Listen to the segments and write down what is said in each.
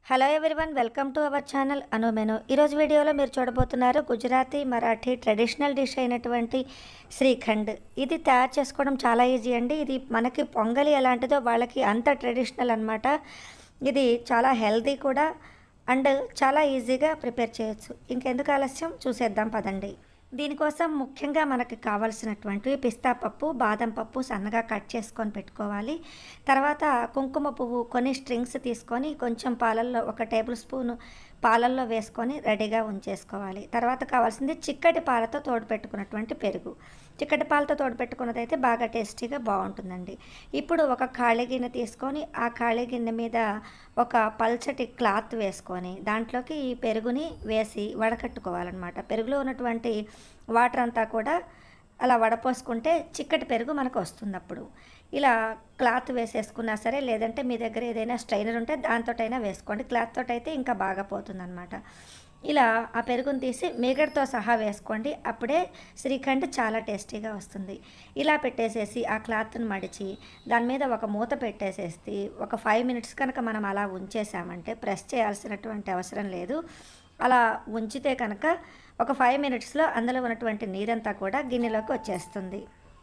Hello everyone, welcome to our channel Anu menu. ఈరోజు వీడియోలో మీరు చూడబోతున్నారు గుజరాతీ మరాఠీ ట్రెడిషనల్ డిష్ అయినటువంటి శ్రీఖండ్. ఇది తయారు చేసుకోవడం చాలా ఈజీ అండి. ఇది మనకి పొంగలి ఎలాంటిదో వాళ్ళకి అంత ట్రెడిషనల్ అనమాట. ఇది చాలా హెల్తీ కూడా అండ్ చాలా ఈజీగా ప్రిపేర్ చేయొచ్చు. ఇంకెందుకు ఆలస్యం, చూసేద్దాం పదండి. దీనికోసం ముఖ్యంగా మనకి కావాల్సినటువంటి పిస్తా పప్పు, బాదం పప్పు సన్నగా కట్ చేసుకొని పెట్టుకోవాలి. తర్వాత కుంకుమ పువ్వు కొన్ని స్ట్రింగ్స్ తీసుకొని కొంచెం పాలల్లో 1 టేబుల్ స్పూన్ పాలల్లో వేసుకొని రెడీగా ఉంచేసుకోవాలి. తర్వాత కావాల్సింది చిక్కటి పాలతో తోడు పెట్టుకున్నటువంటి పెరుగు. చిక్కటి పాలతో తోడు పెట్టుకున్నదైతే బాగా టేస్టీగా బాగుంటుందండి. ఇప్పుడు ఒక ఖాళీ గిన్నె తీసుకొని ఆ ఖాళీ గిన్నె మీద ఒక పల్చటి క్లాత్ వేసుకొని దాంట్లోకి ఈ పెరుగుని వేసి వడకట్టుకోవాలన్నమాట. పెరుగులో ఉన్నటువంటి వాటర్ అంతా కూడా అలా వడపోసుకుంటే చిక్కటి పెరుగు మనకు వస్తుంది. అప్పుడు ఇలా క్లాత్ వేసేసుకున్నా సరే, లేదంటే మీ దగ్గర ఏదైనా స్ట్రైనర్ ఉంటే దాంతోటైనా వేసుకోండి. క్లాత్ తోటి అయితే ఇంకా బాగా పోతుందన్నమాట. ఇలా ఆ పెరుగుని తీసి మీగడతో సహా వేసుకోండి. అప్పుడే శ్రీఖండ్ చాలా టేస్టీగా వస్తుంది. ఇలా పెట్టేసేసి ఆ క్లాత్ని మడిచి దాని మీద ఒక మూత పెట్టేసేసి ఒక 5 మినిట్స్ కనుక మనం అలా ఉంచేసామంటే, ప్రెస్ చేయాల్సినటువంటి అవసరం లేదు. అలా ఉంచితే కనుక ఒక 5 మినిట్స్లో అందులో ఉన్నటువంటి నీరంతా కూడా గిన్నెలోకి వచ్చేస్తుంది.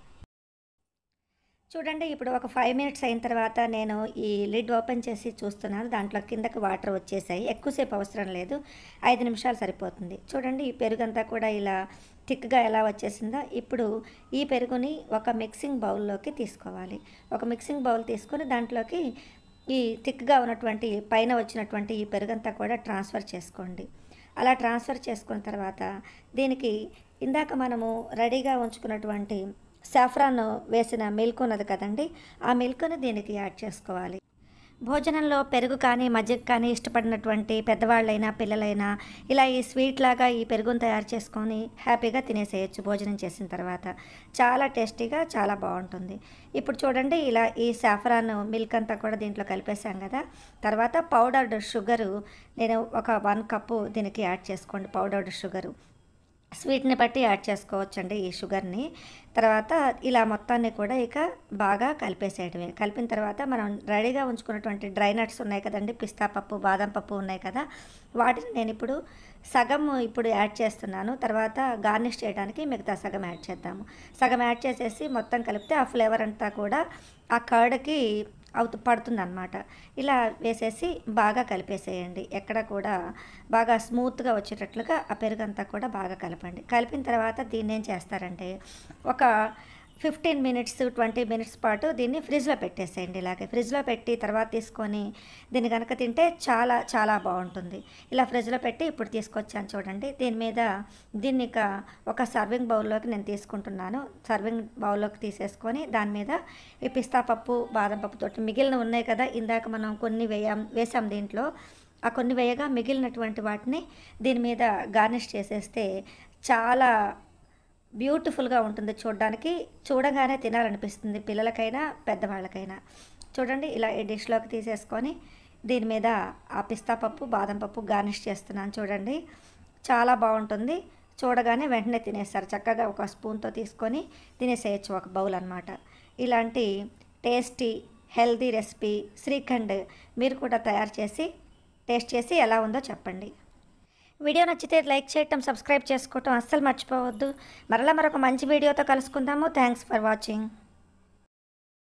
చూడండి, ఇప్పుడు ఒక 5 మినిట్స్ అయిన తర్వాత నేను ఈ లిడ్ ఓపెన్ చేసి చూస్తున్నాను. దాంట్లో కిందకి వాటర్ వచ్చేసాయి. ఎక్కువసేపు అవసరం లేదు, 5 నిమిషాలు సరిపోతుంది. చూడండి, ఈ పెరుగంతా కూడా ఇలా థిక్గా ఎలా వచ్చేసిందో. ఇప్పుడు ఈ పెరుగుని ఒక మిక్సింగ్ బౌల్లోకి తీసుకోవాలి. ఒక మిక్సింగ్ బౌల్ తీసుకొని దాంట్లోకి ఈ థిక్గా ఉన్నటువంటి పైన వచ్చినటువంటి ఈ పెరుగంతా కూడా ట్రాన్స్ఫర్ చేసుకోండి. అలా ట్రాన్స్ఫర్ చేసుకున్న తర్వాత దీనికి ఇందాక మనము రెడీగా ఉంచుకున్నటువంటి సాఫ్రాన్ వేసిన మిల్క్ ఉన్నది కదండి, ఆ మిల్క్ని దీనికి యాడ్ చేసుకోవాలి. భోజనంలో పెరుగు కానీ మజ్జిగ కానీ ఇష్టపడినటువంటి పెద్దవాళ్ళైనా పిల్లలైనా ఇలా ఈ స్వీట్ లాగా ఈ పెరుగును తయారు చేసుకొని హ్యాపీగా తినేసేయచ్చు భోజనం చేసిన తర్వాత. చాలా టేస్టీగా చాలా బాగుంటుంది. ఇప్పుడు చూడండి, ఇలా ఈ సాఫ్రాన్ మిల్క్ అంతా కూడా దీంట్లో కలిపేసాం కదా. తర్వాత పౌడర్డ్ షుగరు నేను ఒక 1 కప్పు దీనికి యాడ్ చేసుకోండి. పౌడర్డ్ షుగరు స్వీట్ని బట్టి యాడ్ చేసుకోవచ్చండి ఈ షుగర్ని. తర్వాత ఇలా మొత్తాన్ని కూడా ఇక బాగా కలిపేసేయడమే. కలిపిన తర్వాత మనం రెడీగా ఉంచుకున్నటువంటి డ్రై నట్స్ ఉన్నాయి కదండి, పిస్తా పప్పు, బాదం పప్పు ఉన్నాయి కదా, వాటిని నేను ఇప్పుడు సగం ఇప్పుడు యాడ్ చేస్తున్నాను. తర్వాత గార్నిష్ చేయడానికి మిగతా సగం యాడ్ చేద్దాము. సగం యాడ్ చేసేసి మొత్తం కలిపితే ఆ ఫ్లేవర్ అంతా కూడా ఆ కర్డ్కి పడుతుందన్నమాట. ఇలా వేసేసి బాగా కలిపేసేయండి. ఎక్కడ కూడా బాగా స్మూత్గా వచ్చేటట్లుగా ఆ పెరుగంతా కూడా బాగా కలపండి. కలిపిన తర్వాత దీన్ని ఏం చేస్తారంటే ఒక 15 మినిట్స్ 20 మినిట్స్ పాటు దీన్ని ఫ్రిడ్జ్లో పెట్టేసేయండి. ఇలాగే ఫ్రిడ్జ్లో పెట్టి తర్వాత తీసుకొని దీన్ని కనుక తింటే చాలా చాలా బాగుంటుంది. ఇలా ఫ్రిడ్జ్లో పెట్టి ఇప్పుడు తీసుకొచ్చాను చూడండి. దీన్ని ఇక ఒక సర్వింగ్ బౌల్లోకి నేను తీసుకుంటున్నాను. సర్వింగ్ బౌల్లోకి తీసేసుకొని దాని మీద ఈ పిస్తా పప్పు, బాదం పప్పు తోటి మిగిలిన ఉన్నాయి కదా, ఇందాక మనం కొన్ని వేసాం దీంట్లో. ఆ కొన్ని వేయగా మిగిలినటువంటి వాటిని దీని మీద గార్నిష్ చేసేస్తే చాలా బ్యూటిఫుల్గా ఉంటుంది. చూడగానే తినాలనిపిస్తుంది పిల్లలకైనా పెద్దవాళ్ళకైనా. చూడండి, ఇలా ఈ డిష్లోకి తీసేసుకొని దీని మీద ఆ పిస్తా పప్పు, బాదం పప్పు గార్నిష్ చేస్తున్నాను. చూడండి, చాలా బాగుంటుంది. చూడగానే వెంటనే తినేస్తారు. చక్కగా ఒక స్పూన్తో తీసుకొని తినేసేయచ్చు, ఒక బౌల్ అనమాట. ఇలాంటి టేస్టీ హెల్తీ రెసిపీ శ్రీఖండ్ మీరు కూడా తయారు చేసి టేస్ట్ చేసి ఎలా ఉందో చెప్పండి. వీడియో నచ్చితే లైక్ చేయటం, సబ్స్క్రైబ్ చేసుకోవటం అస్సలు మర్చిపోవద్దు. మరలా మరొక మంచి వీడియోతో కలుసుకుందాము. Thanks for watching.